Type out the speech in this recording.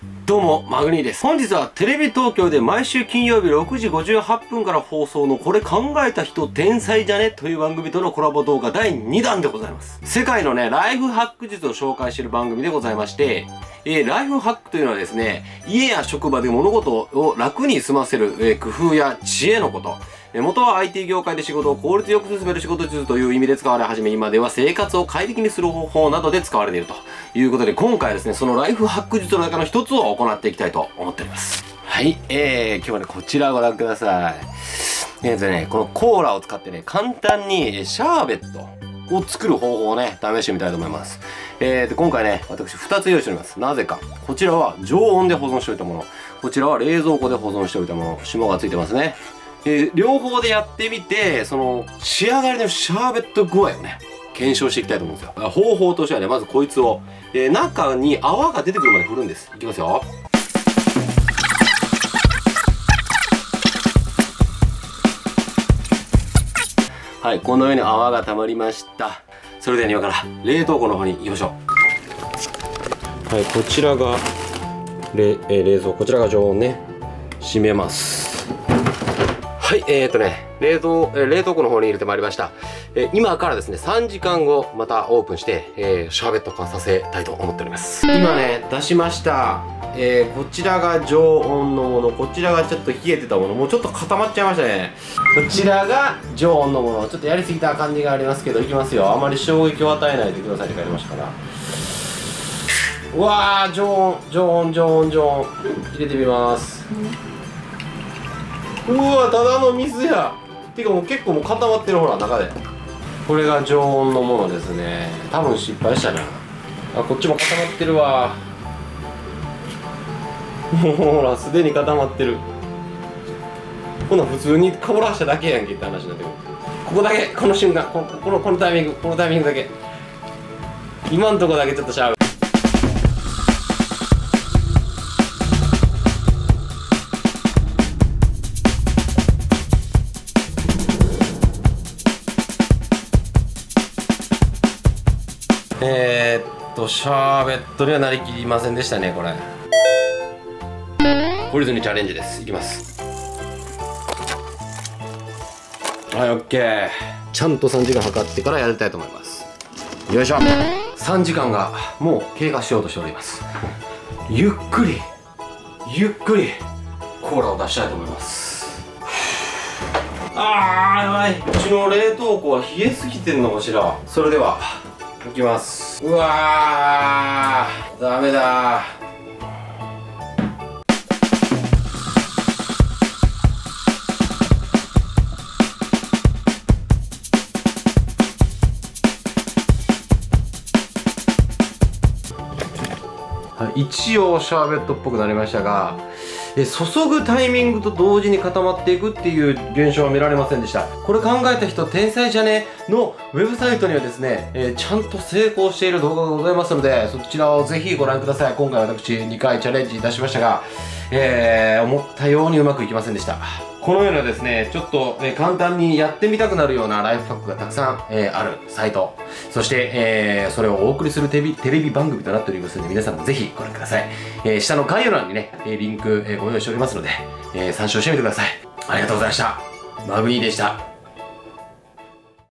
どうも、マグニーです。本日はテレビ東京で毎週金曜日6時58分から放送のこれ考えた人天才じゃねという番組とのコラボ動画第2弾でございます。世界のね、ライフハック術を紹介している番組でございまして、ライフハックというのはですね、家や職場で物事を楽に済ませる、工夫や知恵のこと。元は IT 業界で仕事を効率よく進める仕事術という意味で使われ始め、今では生活を快適にする方法などで使われているということで、今回はですね、そのライフハック術の中の一つを行っていきたいと思っております。はい、今日はね、こちらをご覧ください。このコーラを使ってね、簡単にシャーベットを作る方法をね、試してみたいと思います。今回ね、私2つ用意しております。なぜか。こちらは常温で保存しておいたもの。こちらは冷蔵庫で保存しておいたもの。霜がついてますね。両方でやってみて、その仕上がりのシャーベット具合をね、検証していきたいと思うんですよ。方法としてはね、まずこいつを、中に泡が出てくるまで振るんです。いきますよ。はい、このように泡が溜まりました。それでは今から冷凍庫の方に行きましょう。はい、こちらが冷蔵庫、こちらが常温ね。閉めます。はい、冷凍庫の方に入れてまいりました。今からですね、3時間後、またオープンして、シャーベット化させたいと思っております。今ね、出しました。こちらが常温のもの、こちらがちょっと冷えてたもの、もうちょっと固まっちゃいましたね。こちらが常温のもの、ちょっとやりすぎた感じがありますけど、いきますよ。あまり衝撃を与えないでくださいって書いてましたから。うわー、常温。入れてみます。うわ、ただの水や。てかもう結構もう固まってる、ほら中で。これが常温のものですね。多分失敗したな。あ、こっちも固まってるわ。もうほら、すでに固まってる。こんなん普通にかぶらしただけやんけって話になってくる。ここだけ、この瞬間、このタイミングだけ。今んとこだけちょっとシャーベット。シャーベットにはなりきりませんでしたね、これ。懲りずにチャレンジです。いきます。はい、オッケー。ちゃんと3時間測ってからやりたいと思います。よいしょ。3時間がもう経過しようとしております。ゆっくりコーラを出したいと思います。あー、やばい。うちの冷凍庫は冷えすぎてんのかしら。それではいきます。うわー、ダメだー。はい、一応シャーベットっぽくなりましたが、注ぐタイミングと同時に固まっていくっていう現象は見られませんでした。これ考えた人天才じゃねのウェブサイトにはですね、ちゃんと成功している動画がございますので、そちらをぜひご覧ください。今回私2回チャレンジいたしましたが、思ったようにうまくいきませんでした。このようなですね、ちょっと、簡単にやってみたくなるようなライフハックがたくさん、あるサイト。そして、それをお送りするテレビ番組となっておりますので、皆さんもぜひご覧ください。下の概要欄にね、リンク、ご用意しておりますので、参照してみてください。ありがとうございました。マグニーでした。